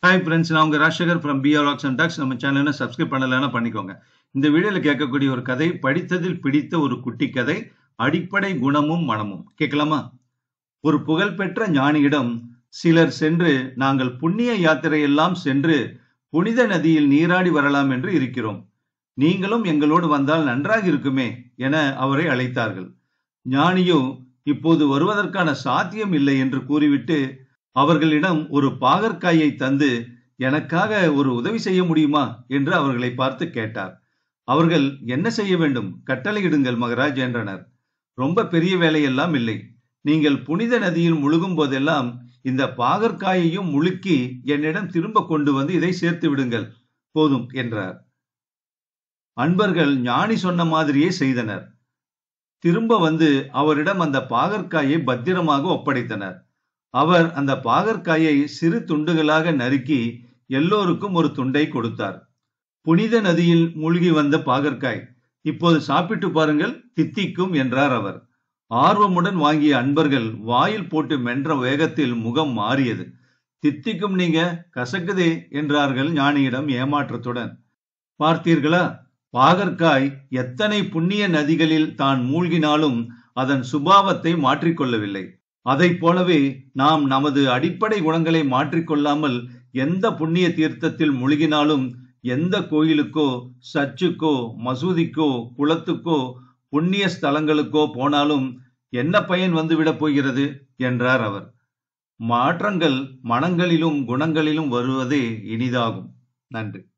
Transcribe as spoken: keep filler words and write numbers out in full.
Hi friends, நான் உங்க Rajasekhar from PR rocks and talks. நம்ம சேனலை சப்ஸ்கிரைப் பண்ணலைன்னா பண்ணிக்கோங்க. இந்த வீடியோல கேட்கக்கூடிய ஒரு கதை படித்ததில் பிடித்த ஒரு குட்டி கதை, அடிப்படை குணமும் மனமும். கேட்கலாமா? ஒரு புகழ்பெற்ற ஞானியிடம் சிலர் சென்று, நாங்கள் புண்ணிய யாத்திரை எல்லாம் சென்று புனித நதியில் நீராடி வரலாம் என்று இருக்கிறோம். நீங்களும் எங்களோடு வந்தால் நன்றாக இருக்குமே என அவரை அழைத்தார்கள். ஞானியோ இப்போது வருவதற்கான சாத்தியம் இல்லை என்று கூறிவிட்டு அவர்களிடம் ஒரு பாகற்காயை தந்து, எனக்காக ஒரு உதவி செய்ய முடியுமா என்று அவர்களை பார்த்து கேட்டார். அவர்கள், என்ன செய்ய வேண்டும், கட்டளையிடுங்கள் மகராஜ் என்றனர். ரொம்ப பெரிய வேலையெல்லாம் இல்லை. நீங்கள் புனித நதியில் முழுகும் போதெல்லாம் இந்த பாகற்காயையும் முழுக்கி என்னிடம் திரும்ப கொண்டு வந்து இதை சேர்த்து விடுங்கள், போதும் என்றார். அன்பர்கள் ஞானி சொன்ன மாதிரியே செய்தனர். திரும்ப வந்து அவரிடம் அந்த பாகற்காயை பத்திரமாக ஒப்படைத்தனர். அவர் அந்த பாகற்காயை சிறு துண்டுகளாக நறுக்கி எல்லோருக்கும் ஒரு துண்டை கொடுத்தார். புனித நதியில் மூழ்கி வந்த பாகற்காய், இப்போது சாப்பிட்டு பாருங்கள், தித்திக்கும் என்றார் அவர். ஆர்வமுடன் வாங்கிய அன்பர்கள் வாயில் போட்டு மென்ற வேகத்தில் முகம் மாறியது. தித்திக்கும் நீங்க, கசக்குதே என்றார்கள் ஞானியிடம் ஏமாற்றத்துடன். பார்த்தீர்களா, பாகற்காய் எத்தனை புண்ணிய நதிகளில் தான் மூழ்கினாலும் அதன் சுபாவத்தை மாற்றிக்கொள்ளவில்லை. அதை போலவே நாம் நமது அடிப்படை குணங்களை மாற்றிக்கொள்ளாமல் எந்த புண்ணிய தீர்த்தத்தில் முழுகினாலும், எந்த கோயிலுக்கோ சர்ச்சுக்கோ மசூதிக்கோ குளத்துக்கோ புண்ணிய ஸ்தலங்களுக்கோ போனாலும் என்ன பயன் வந்துவிடப் போகிறது என்றார் அவர். மாற்றங்கள் மனங்களிலும் குணங்களிலும் வருவதே இனிதாகும். நன்றி.